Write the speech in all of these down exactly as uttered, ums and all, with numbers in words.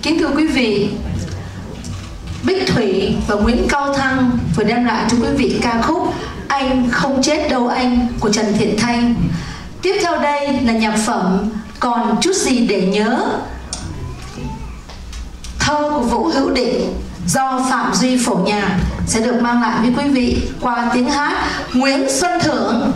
Kính thưa quý vị, Bích Thủy và Nguyễn Cao Thăng vừa đem lại cho quý vị ca khúc Anh Không Chết Đâu Anh của Trần Thiện Thanh. Tiếp theo đây là nhạc phẩm Còn Chút Gì Để Nhớ, thơ của Vũ Hữu Định do Phạm Duy phổ nhạc, sẽ được mang lại với quý vị qua tiếng hát Nguyễn Xuân Thưởng.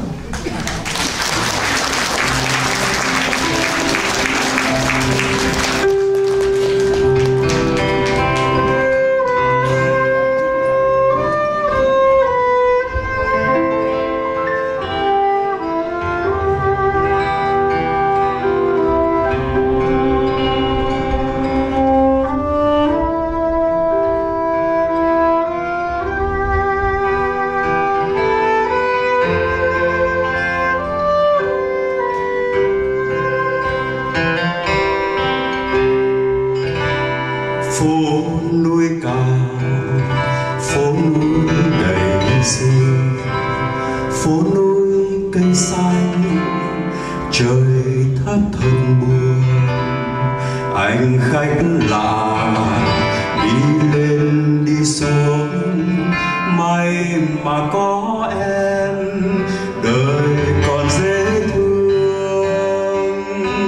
Phố núi cao, phố núi đầy sương, phố núi cây xanh, trời thấp thoáng buồn. Anh khách lạ đi lên đi xuống, may mà có em, đời còn dễ thương.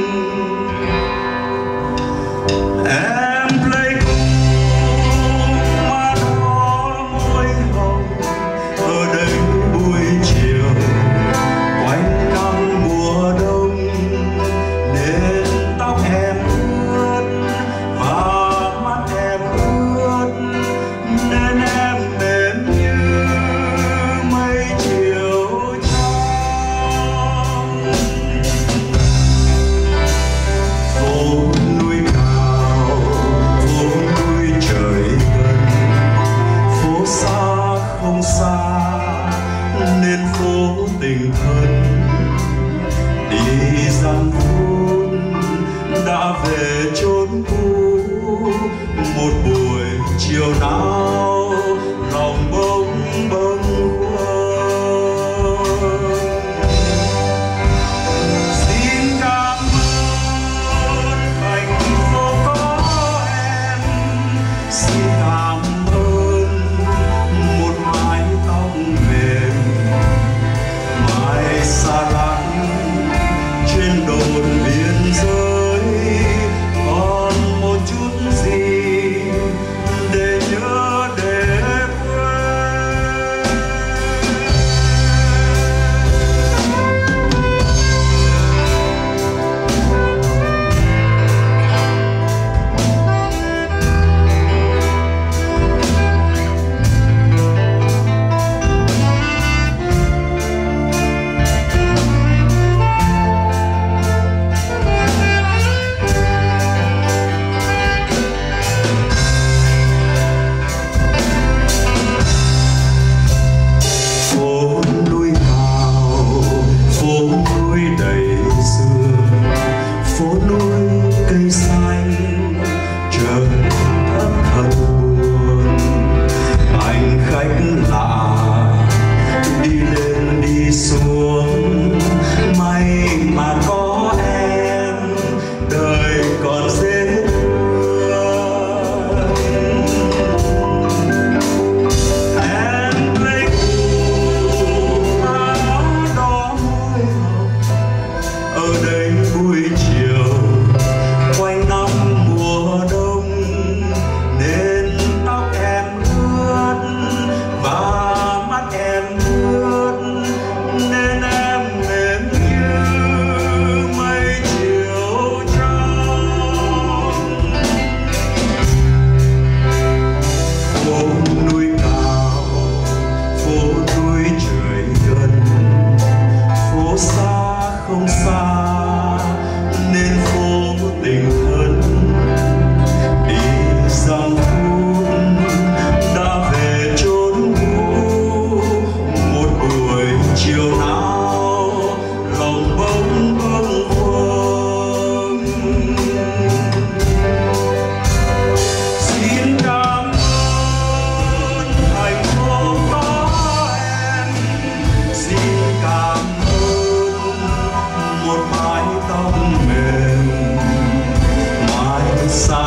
Em tình thân đi gian phút đã về chốn cũ, một buổi chiều nào lòng bỗng bâng khuâng. Xin cảm ơn hạnh phúc có em, xin cảm ơn một mái tóc mềm xa lánh trên đồn biên giới, còn một chút gì để nhớ để quên. Phố núi cây xanh, trời thấp thật buồn. Anh khách lạ đi lên đi xuống, may mà có em, đời còn dễ thương. Em lấy củ áo đỏ môi hồng, ở đây buổi chiều quanh năm mùa đông, nên tóc em ướt và mắt em ướt, nên em mềm như mây chiều trong. Phố núi cao, phố núi trời gần, phố xa không xa nên phố tình thân đi dòng phút đã về chốn cũ, một buổi chiều nào lòng bỗng bâng khuâng. Xin cảm ơn hạnh phúc có em, xin cảm ơn một mái tóc mềm, mái xa